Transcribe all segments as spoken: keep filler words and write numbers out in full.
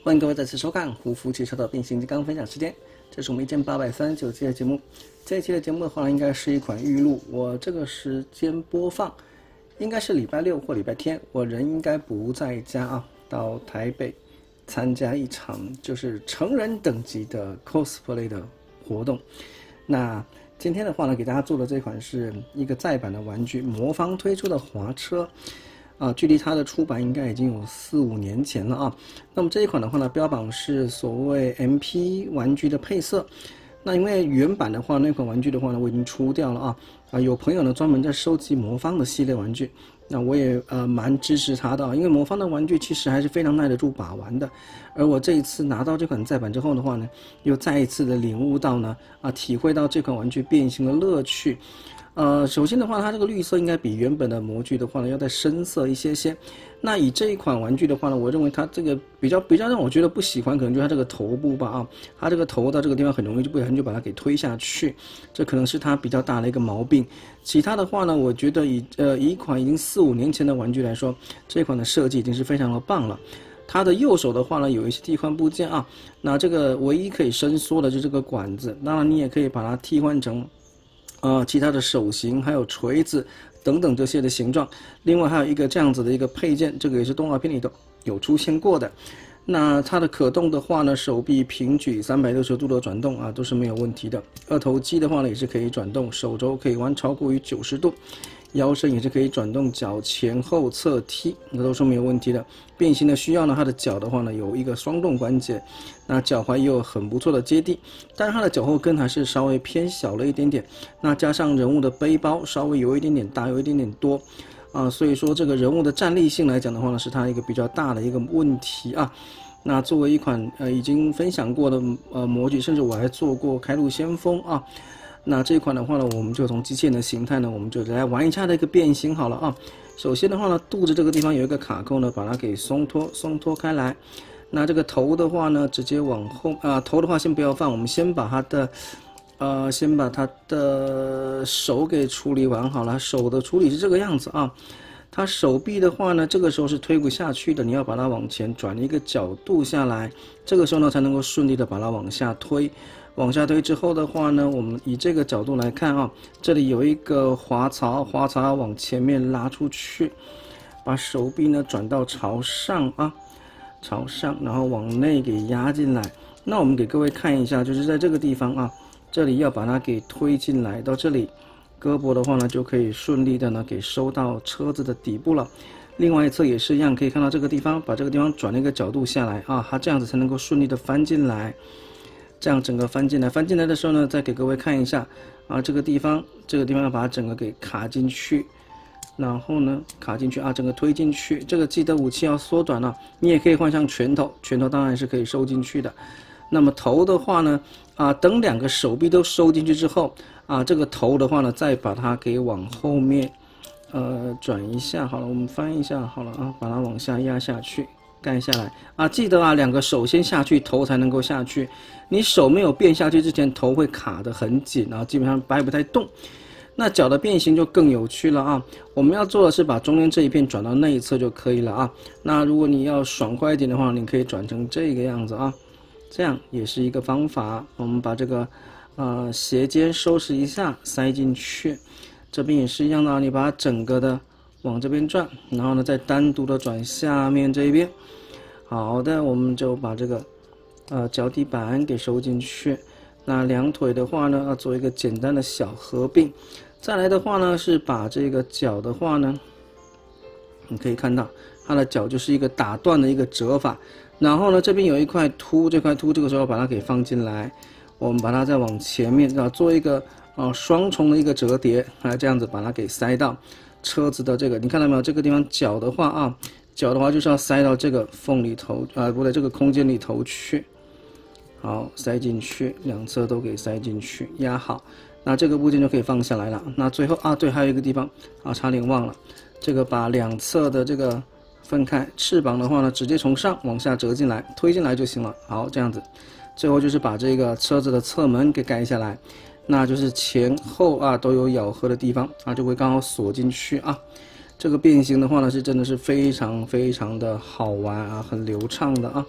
欢迎各位再次收看胡夫汽车的变形金刚分享时间，这是我们一千八百三十九期的节目。这一期的节目的话呢，应该是一款预录，我这个时间播放应该是礼拜六或礼拜天，我人应该不在家啊，到台北参加一场就是成人等级的 cosplay 的活动。那今天的话呢，给大家做的这款是一个再版的玩具，魔方推出的滑车。啊，距离它的出版应该已经有四五年前了啊。那么这一款的话呢，标榜是所谓 M P 玩具的配色。那因为原版的话，那款玩具的话呢，我已经出掉了啊。啊，有朋友呢专门在收集魔方的系列玩具，那我也呃蛮支持他的啊，因为魔方的玩具其实还是非常耐得住把玩的。而我这一次拿到这款再版之后的话呢，又再一次的领悟到呢，啊，体会到这款玩具变形的乐趣。呃，首先的话，它这个绿色应该比原本的模具的话呢要再深色一些些。那以这一款玩具的话呢，我认为它这个比较比较让我觉得不喜欢，可能就是它这个头部吧啊，它这个头到这个地方很容易就不小心就把它给推下去，这可能是它比较大的一个毛病。其他的话呢，我觉得以呃以一款已经四五年前的玩具来说，这款的设计已经是非常的棒了。它的右手的话呢，有一些替换部件啊，那这个唯一可以伸缩的就是这个管子，当然你也可以把它替换成。呃，其他的手型还有锤子等等这些的形状，另外还有一个这样子的一个配件，这个也是动画片里头有出现过的。那它的可动的话呢，手臂平举三百六十度的转动啊，都是没有问题的。二头肌的话呢，也是可以转动，手肘可以弯超过于九十度。腰身也是可以转动，脚前后侧踢，那都是没有问题的。变形的需要呢，它的脚的话呢有一个双动关节，那脚踝也有很不错的接地，但是它的脚后跟还是稍微偏小了一点点。那加上人物的背包稍微有一点点大，有一点点多，啊，所以说这个人物的站立性来讲的话呢，是它一个比较大的一个问题啊。那作为一款呃已经分享过的呃模具，甚至我还做过开路先锋啊。那这一款的话呢，我们就从机器人的形态呢，我们就来玩一下的一个变形好了啊。首先的话呢，肚子这个地方有一个卡扣呢，把它给松脱松脱开来。那这个头的话呢，直接往后啊，头的话先不要放，我们先把它的呃，先把它的手给处理完好了。手的处理是这个样子啊。它手臂的话呢，这个时候是推不下去的，你要把它往前转一个角度下来，这个时候呢才能够顺利的把它往下推。往下推之后的话呢，我们以这个角度来看啊，这里有一个滑槽，滑槽往前面拉出去，把手臂呢转到朝上啊，朝上，然后往内给压进来。那我们给各位看一下，就是在这个地方啊，这里要把它给推进来，到这里，胳膊的话呢就可以顺利的呢给收到车子的底部了。另外一侧也是一样，可以看到这个地方，把这个地方转了一个角度下来啊，它这样子才能够顺利的翻进来。这样整个翻进来，翻进来的时候呢，再给各位看一下啊，这个地方，这个地方要把它整个给卡进去，然后呢，卡进去啊，整个推进去。这个记得武器要缩短了，你也可以换上拳头，拳头当然是可以收进去的。那么头的话呢，啊，等两个手臂都收进去之后，啊，这个头的话呢，再把它给往后面，呃，转一下好了，我们翻一下好了啊，把它往下压下去。盖下来啊，记得啊，两个手先下去，头才能够下去。你手没有变下去之前，头会卡得很紧，然后基本上掰不太动。那脚的变形就更有趣了啊！我们要做的是把中间这一片转到内侧就可以了啊。那如果你要爽快一点的话，你可以转成这个样子啊，这样也是一个方法。我们把这个呃斜肩收拾一下，塞进去。这边也是一样的啊，你把它整个的往这边转，然后呢再单独的转下面这一边。好的，我们就把这个呃脚底板给收进去。那两腿的话呢，要做一个简单的小合并。再来的话呢，是把这个脚的话呢，你可以看到它的脚就是一个打断的一个折法。然后呢，这边有一块凸，这块凸这个时候把它给放进来，我们把它再往前面啊做一个啊双重的一个折叠，啊这样子把它给塞到车子的这个，你看到没有？这个地方脚的话啊。脚的话就是要塞到这个缝里头啊，不对，这个空间里头去。好，塞进去，两侧都给塞进去，压好。那这个部件就可以放下来了。那最后啊，对，还有一个地方啊，差点忘了，这个把两侧的这个分开，翅膀的话呢，直接从上往下折进来，推进来就行了。好，这样子。最后就是把这个车子的侧门给盖下来，那就是前后啊都有咬合的地方啊，就会刚好锁进去啊。这个变形的话呢，是真的是非常非常的好玩啊，很流畅的啊。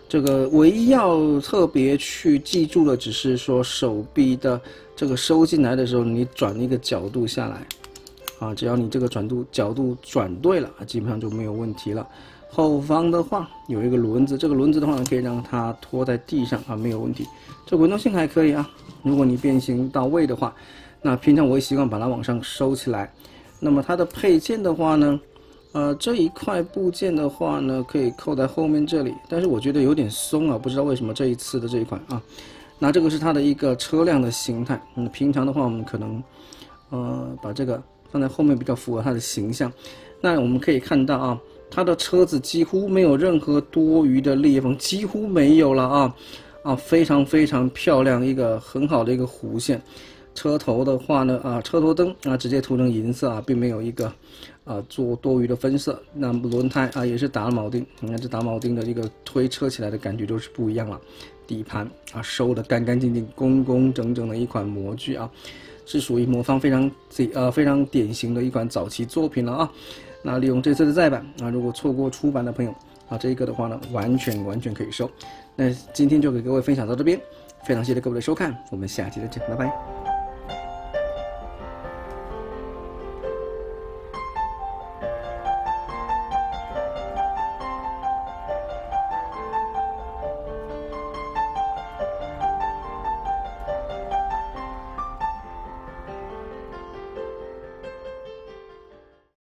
这个唯一要特别去记住的，只是说手臂的这个收进来的时候，你转一个角度下来，啊，只要你这个转度角度转对了，基本上就没有问题了。后方的话有一个轮子，这个轮子的话可以让它拖在地上啊，没有问题。这滚动性还可以啊。如果你变形到位的话，那平常我也习惯把它往上收起来。那么它的配件的话呢？呃，这一块部件的话呢，可以扣在后面这里，但是我觉得有点松啊，不知道为什么这一次的这一款啊。那这个是它的一个车辆的形态，嗯，平常的话我们可能，呃，把这个放在后面比较符合它的形象。那我们可以看到啊，它的车子几乎没有任何多余的裂缝，几乎没有了啊，啊，非常非常漂亮，一个很好的一个弧线。车头的话呢，啊，车头灯啊直接涂成银色啊，并没有一个。啊，做多余的分色。那轮胎啊也是打了铆钉，你看这打铆钉的这个推车起来的感觉就是不一样了。底盘啊收得干干净净、工工整整的一款模具啊，是属于魔方非常呃非常典型的一款早期作品了啊。那利用这次的再版啊，如果错过出版的朋友啊，这个的话呢，完全完全可以收。那今天就给各位分享到这边，非常谢谢各位的收看，我们下期再见，拜拜。